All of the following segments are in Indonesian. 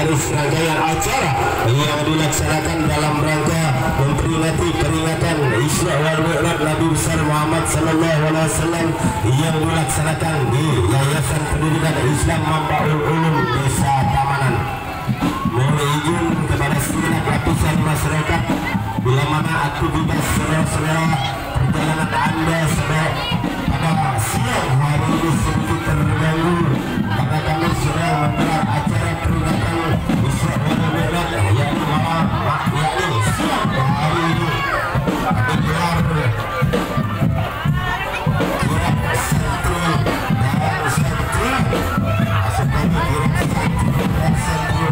dari serangkaian acara yang dilaksanakan dalam rangka memperingati peringatan Isra wal Mi'raj Nabi besar Muhammad sallallahu alaihi wasallam yang dilaksanakan di Yayasan Pendidikan Islam Mambaul Ulum Desa Tamanan. Mohon izin kepada segenap lapisan masyarakat, bila mana aktivitas saudara-saudara perjalanan Anda pada siang hari ini sedikit terganggu karena kami sedang menggelar acara peringatan Isra wal Mi'raj yakni siang hari ini digelar kirap santri dan santri maksud kami kirap santri dan santri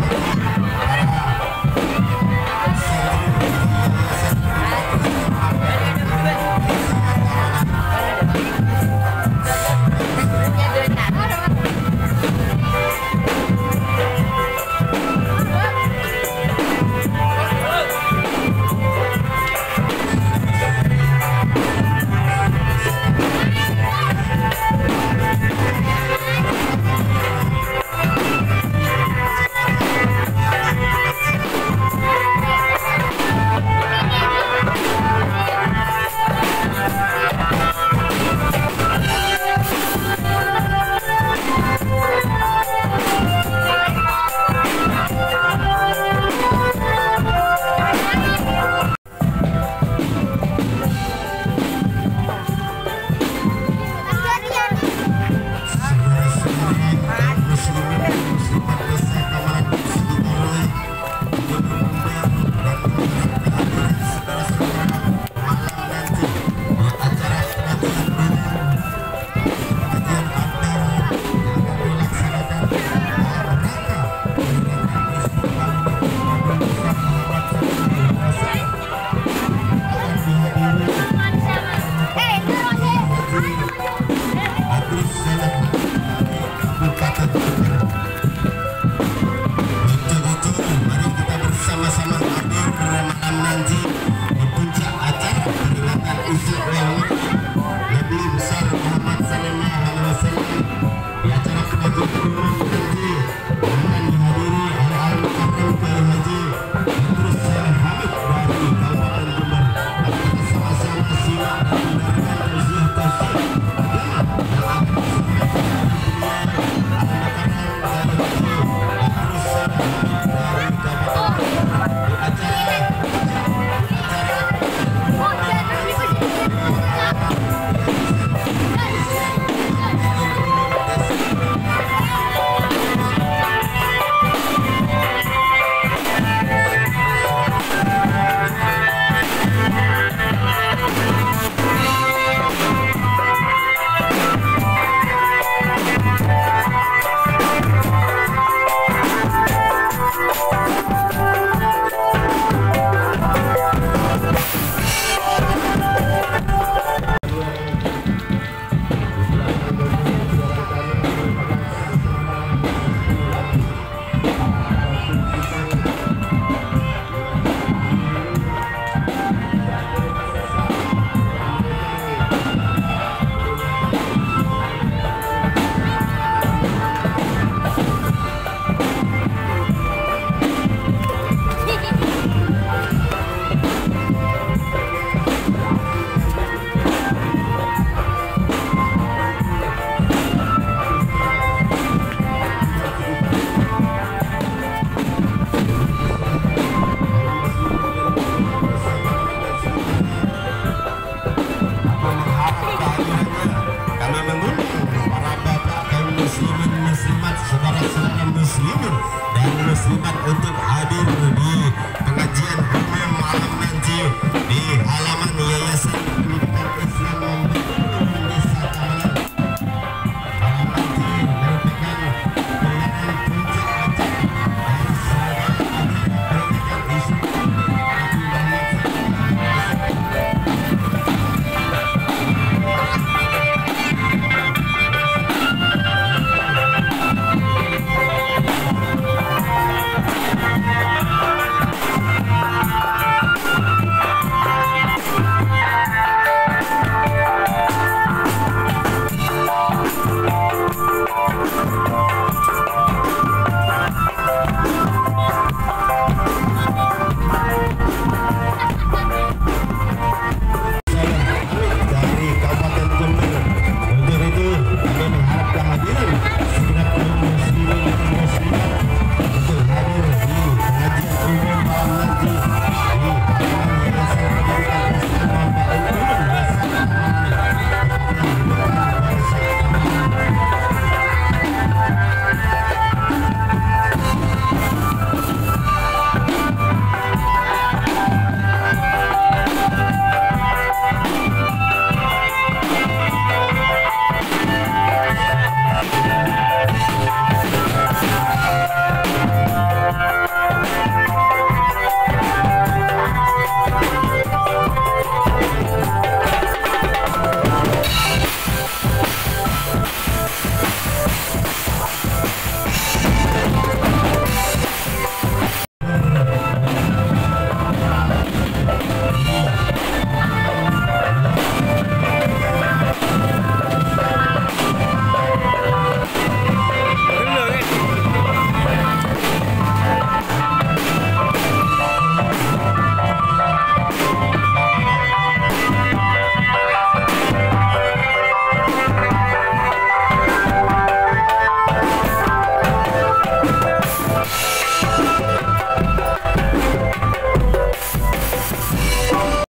muslimin, saudara-saudara muslimin dan muslimat untuk hadir